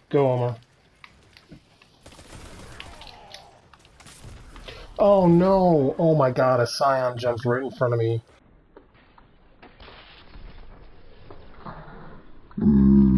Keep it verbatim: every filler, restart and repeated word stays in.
Go, Omar. Oh no! Oh my god, a Scion jumped right in front of me.